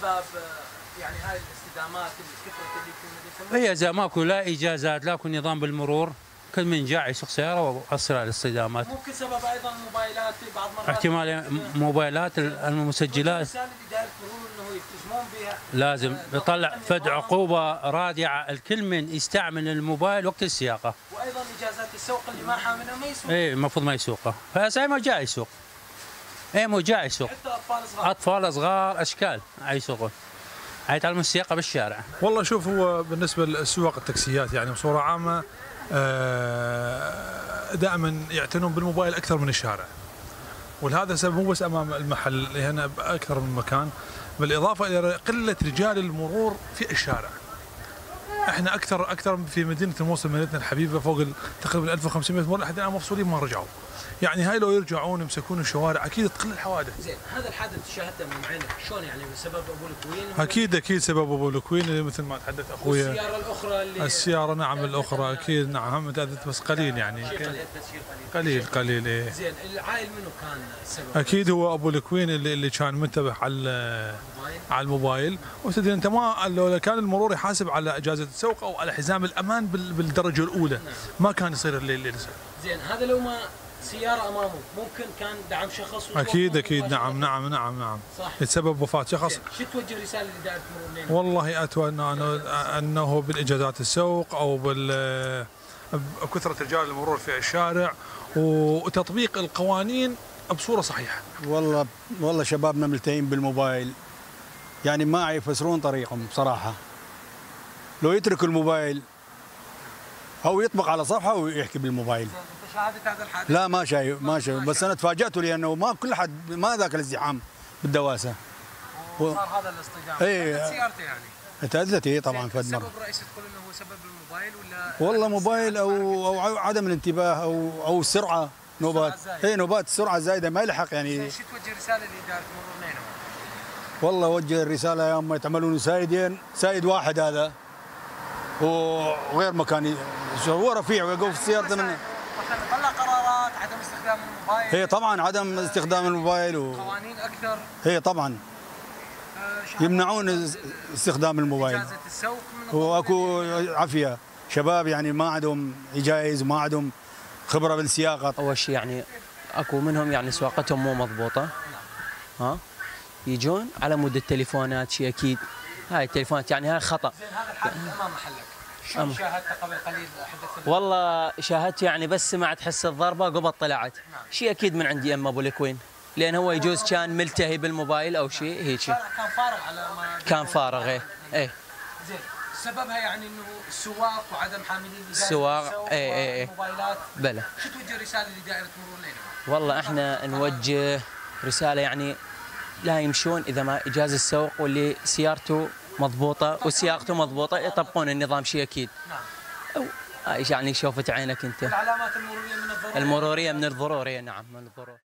اسباب يعني هاي الاستدامات الكثرة اللي في المدينة؟ هي اذا ماكو لا اجازات لا نظام بالمرور، كل من جاع يسوق سياره ويؤثر على الاصطدامات. ممكن سبب ايضا الموبايلات بعض مرات، احتمال موبايلات المسجلات. الرسالة اللي داير تقولون انه يلتزمون بها، لازم يطلع فد عقوبه رادعه، الكل من يستعمل الموبايل وقت السياقه. وايضا اجازات السوق اللي ما حاملها ما يسوق. ايه المفروض ما يسوقه، فهسه ما جاء يسوق. ايه مو جاء يسوق. حتى اطفال صغار. اطفال صغار اشكال يسوقون. يتعلمون السياقه بالشارع. والله شوف، هو بالنسبه لسواق التاكسيات يعني بصوره عامه دائما يعتنون بالموبايل اكثر من الشارع. ولهذا السبب مو بس امام المحل هنا باكثر من مكان، بالاضافه الى قله رجال المرور في الشارع. احنا اكثر في مدينه الموصل، مدينتنا الحبيبه، فوق تقريبا 1500 مره لحد الان مفصولين ما رجعوا. يعني هاي لو يرجعون يمسكون الشوارع اكيد تقل الحوادث. زين، هذا الحادث شاهدته من عينك، شلون يعني بسبب ابو الكوين؟ اكيد سبب ابو الكوين اللي مثل ما تحدث اخويا. والسياره الاخرى اللي السياره نعم الاخرى اكيد نعم متأذت بس قليل يعني. قليل ايه. زين، العائل منو كان السبب؟ اكيد هو ابو الكوين اللي كان منتبه على الموبايل. وتدري انت ما لو كان المرور يحاسب على اجازه السوق او على حزام الامان بالدرجه الاولى ما كان يصير اللي يصير. زين، هذا لو ما سياره امامه ممكن كان دعم شخص. اكيد نعم صح، يتسبب وفاه شخص. شو توجه رساله اللي داير تمر لنا؟ والله اتمنى انه بالاجازات السوق او بكثره رجال المرور في الشارع وتطبيق القوانين بصوره صحيحه. والله شبابنا ملتهين بالموبايل، يعني ما يفسرون طريقهم بصراحه. لو يترك الموبايل او يطبق على صفحه ويحكي بالموبايل. انت شاهدت هذا الحادث؟ لا ما شايف بس انا تفاجأت لانه ما كل حد ما ذاك الازدحام بالدواسه. وصار هذا الاصطدام. ايه سيارته يعني. تأذت هي طبعا فد مره. السبب رئيسي تقول انه هو سبب الموبايل ولا؟ والله موبايل او عدم الانتباه او السرعه، نوبات. نوبات السرعه الزايده ما يلحق يعني. شو توجه رساله اللي داير تمر لنا؟ والله وجه الرساله يا اما يتعملون سايدين، سايد واحد هذا وغير مكاني، هو رفيع ويقف في سيارته منه. طلع قرارات عدم استخدام الموبايل. هي طبعا عدم استخدام الموبايل قوانين اكثر. هي طبعا يمنعون استخدام الموبايل. اجازه السوق واكو عافيه شباب يعني ما عندهم اجايز وما عندهم خبره بالسياقه. اول شيء يعني اكو منهم يعني سواقتهم مو مضبوطه، يجون على مود التليفونات شيء اكيد. هاي التليفونات يعني هاي خطا. زين، هذا الحادث امام محلك، شو شاهدته قبل قليل حدثت؟ والله شاهدت يعني بس سمعت حس الضربه قبل طلعت. شيء اكيد من عندي اما ابو الكوين، لان هو يجوز كان ملتهي بالموبايل او شيء هيك. الشارع كان فارغ على ما كان فارغ ايه. زين، سببها يعني انه السواق وعدم حاملين السواق الموبايلات. بلى. شو توجه الرساله اللي دايره تمرون لنا؟ والله احنا نوجه رساله يعني لا يمشون اذا ما اجازه السوق، واللي سيارته مضبوطه وسياقته مضبوطه يطبقون النظام شيء اكيد. نعم. يعني شوفت عينك انت. العلامات المروريه من الضروري. المروريه من الضروري، نعم من الضروري.